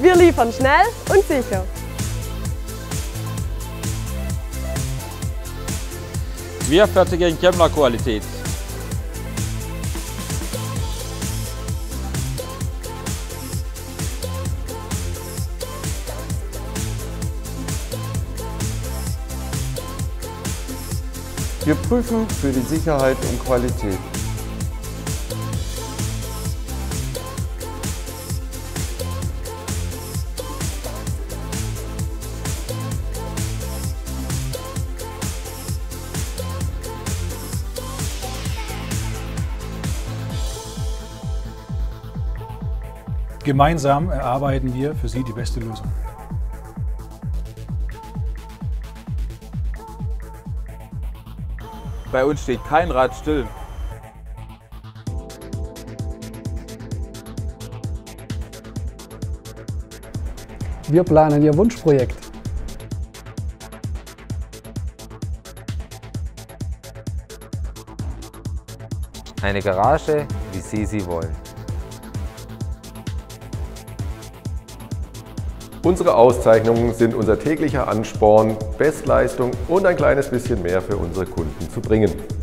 Wir liefern schnell und sicher. Wir fertigen Kevlar-Qualität. Wir prüfen für die Sicherheit und Qualität. Gemeinsam erarbeiten wir für Sie die beste Lösung. Bei uns steht kein Rad still. Wir planen Ihr Wunschprojekt. Eine Garage, wie Sie sie wollen. Unsere Auszeichnungen sind unser täglicher Ansporn, Bestleistung und ein kleines bisschen mehr für unsere Kunden zu bringen.